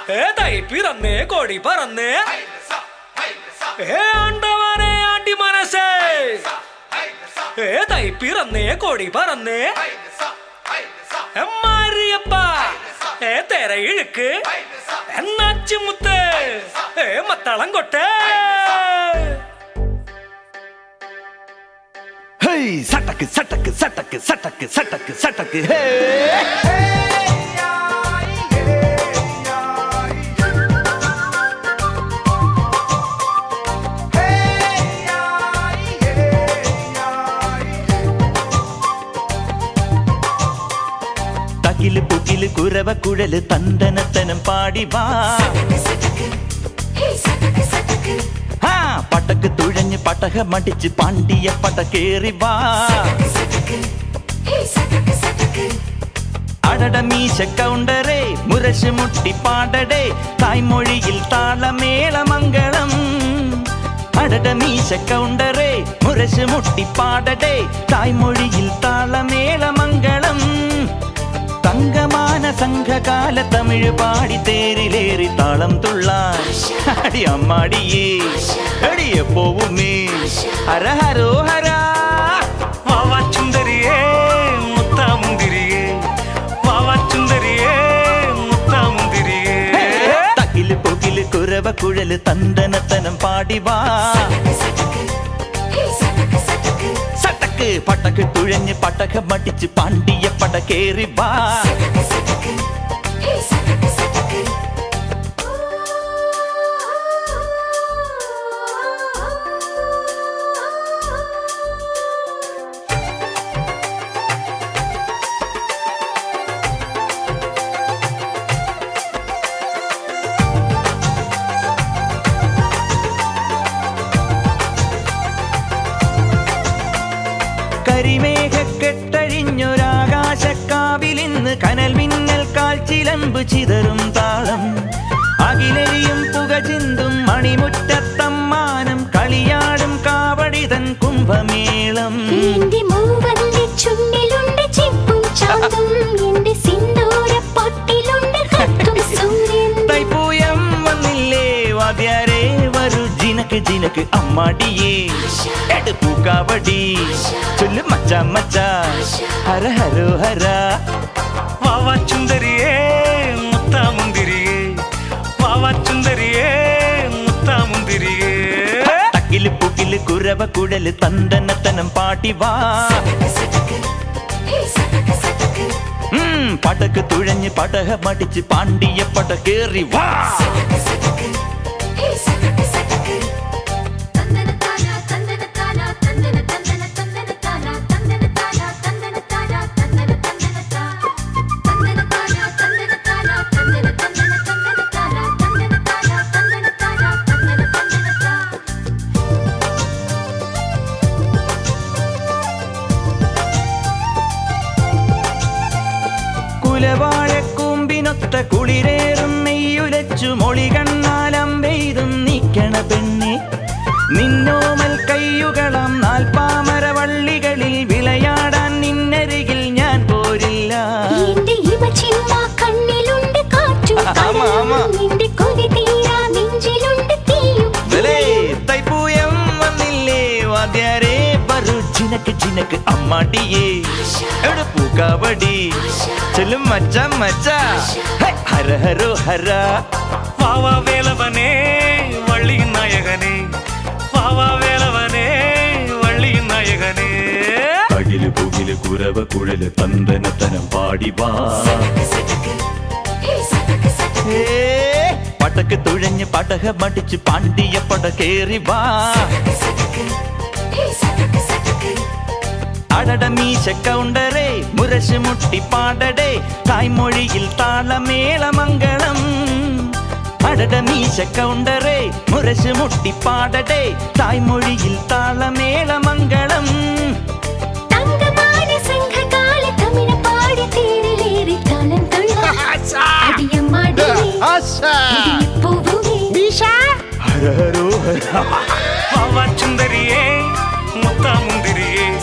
ഏതായി പിറന്നേ കോടി പറന്നേ ആണ്ടവനെ ആണ്ടി മനസ്സേ ഏതായി പിറന്നേ കോടി പറന്നേ മാരിയപ്പ തേര ഇഴുക്ക് എന്നാച്ചുമുത്ത് മത്തളം കൊട്ടേ സട്ടക്ക് സട്ടക്ക് സട്ടക്ക് സട്ടക്ക് സട്ടക്ക് സട്ടക്ക് ഹേ തകില് പുകില് കുരവ കുഴല് തന്തനത്തനം പാടി വാ പട്ടക്ക് തുഴഞ്ഞ് പട്ടക മടിച്ച് പാണ്ടിയ പട്ട കേറി വാ അടട മീശ കൗണ്ടറേ മുരശ് മുട്ടി പാടടേ തായ്മൊഴിയിൽ താളമേളമംഗളം അടട മീശ കൗണ്ടറേ മുരശ് മുട്ടി പാടടേ തായ്മൊഴിയിൽ താളമേളമംഗളം തങ്കമാന സംഘകാല തമിഴ് പാടി തേരിലേറി താളം തുള്ളാൻ അടി അമ്മാടിയേ അടിയെ പോവുമേ ഹര ഹരോ ഹര വാവാച്ചുന്തരിയേ മുത്താമുന്തിരിയേ വാവാച്ചുന്തരിയേ മുത്താമുന്തിരിയേ തകില് പൊകില് കുരവ കുഴല് തന്തനത്തനം പാടി വാ സട്ടക്ക് പട്ടക്ക് തുഴഞ്ഞ് പട്ടക മടിച്ച് പാണ്ടിയ പട കേറി വാ കരിമേഘക്കെട്ടഴിഞ്ഞൊരാകാശക്കാവിലിന്ന് കനൽ മിന്നൽ കാൽച്ചിലമ്പ് ചിതറും താളം അകിലരിയും പുക ചിന്തും മണിമുറ്റത്തമ്മാനം കളിയാടും കാവടിതൻ കുംഭമേളം തൈപ്പൂയം വന്നില്ലേ വാദ്യാരേ വരൂ ജിനക്ക് ജിനക്ക് അമ്മാടിയേ എടുപ്പൂക്കാവടി ചൊല്ലു മച്ചാ മച്ചാ ഹര ഹരോ ഹര വാവാച്ചുന്തരിയേ മുത്താമുന്തിരിയേ വാവാച്ചുന്തരിയേ മുത്താമുന്തിരിയേ തക്കില് പുകില് കുരവ കുഴല് തന്തനത്തനം പാട്ടി വാ പടക്ക് തുഴഞ്ഞ് പടക മടിച്ച് പാണ്ടിയ പട കേറി വാ കുലവാഴക്കൂമ്പിനൊത്ത കുളിരേറും നെയ്യുലച്ചു മൊളി കണ്ണാലം പെയ്തും നീക്കണ പെണ്ണെ നിന്നോമൽ കയ്യുകളാം നാൽപ്പാമരവള്ളികളിൽ വിളയാടാൻ നിന്നരികിൽ ഞാൻ പോരില്ല തൈപ്പൂയം വന്നില്ലേ വാദ്യാരേ വരൂ ജിനക്ക് ജിനക്ക് അമ്മാടിയേ എടുപ്പൂക്കാവടി ചൊല്ലും മച്ചാ മച്ചാ ഹര ഹരോ ഹര വാവാ വേലവനേ വള്ളി നായകനേ വാവാ വേലവനേ വള്ളി നായകനേ തകില് പുകില് കുരവ കുഴല് തന്തനത്തനം പാടി വാ പടക്ക് തുഴഞ്ഞ് പടക മടിച്ച് പാണ്ടിയ പട കേറി വാ അടട മീശ കൗണ്ടറേ മുരശ് മുട്ടി പാടടേ തായ്മൊഴിയിൽ താളമേളമംഗളം അടട മീശ കൗണ്ടറേ മുരശ് മുട്ടി പാടടേ തായ്മൊഴിയിൽ താളമേളമംഗളം വാവാച്ചുന്തരിയേ മുത്താമുന്തിരിയേ